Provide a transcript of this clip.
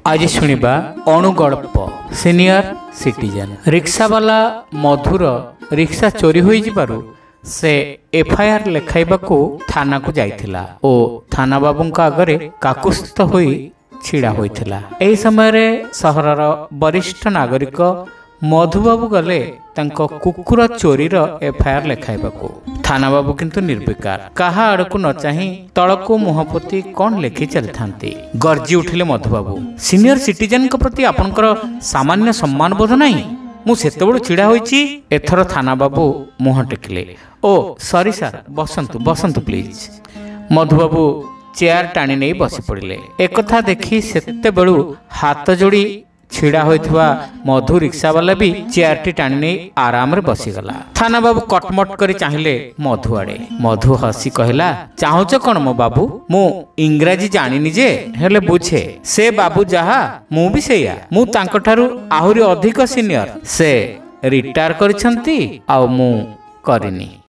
आज शुणिबा अणुगल्प सीनियर सिटीजन। रिक्शावाला मधुर रिक्शा चोरी होई जिबारु से एफआईआर लेखाइबाकू थाना को जाइथिला ओ थाना बाबूंका आगरे काकुस्थ होई छिड़ा होइथिला। एही समय रे सहरर वरिष्ठ नागरिक मधुबाबू गले तांको कुकुर चोरीर एफआईआर लेखाइबाकू। थाना बाबू किंतु निर्विकार, कहा आड़कू न चाही तळकू मुहपोती कौन लेखि चली थांती। गर्जी उठिले मधुबाबू, सीनियर सिटीजन को प्रति आपनकर सामान्य सम्मान बोध नहीं? मु सेतेबेळु छिड़ा होईची। एथर थाना बाबू मुह टेकिले। ओ सॉरी सर, बसंतु बसंतु प्लीज। मधुबाबू चेयर टाणी नहीं बसी पड़िले। एकथा देखी सेतेबेळु हाथ जोड़ी छिड़ा होइथवा मधु रिक्शा वाला भी चेयर टी टाणी नहीं आराम रे बसीगला। थाना बाबू कटमट करी चाहिए मधु आड़े। मधु हसी कहला, चाहुच कौन मो बाबू? मु इंग्राजी जानिनी जे, हेले बुझे से बाबू जहा मु भी सेया। मु तांको ठारू आहुरी अधिक सीनियर। से रिटायर करिसंती आ मु करिनी।